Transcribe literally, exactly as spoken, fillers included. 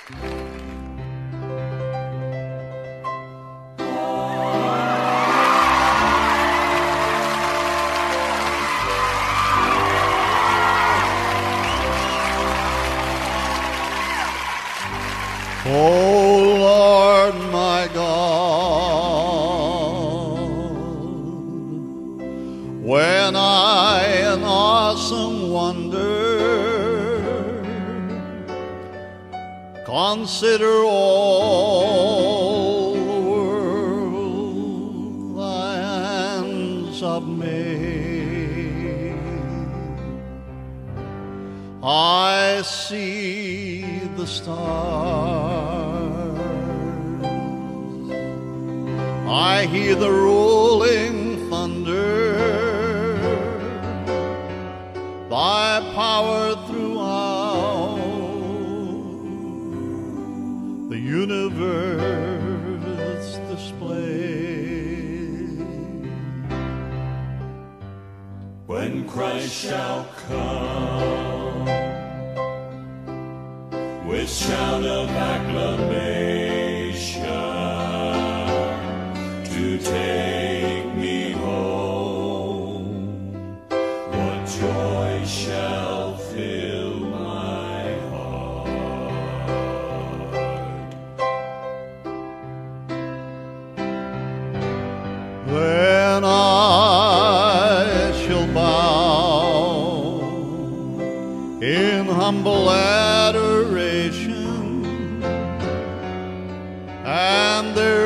Oh Lord my God, when I in awesome wonder consider all the world thy hands have made, I see the stars, I hear the rolling thunder, thy power throughout the universe display. When Christ shall come with shout of acclamation to take me home, what joy shall fill my heart. Then I shall bow in humble adoration, and there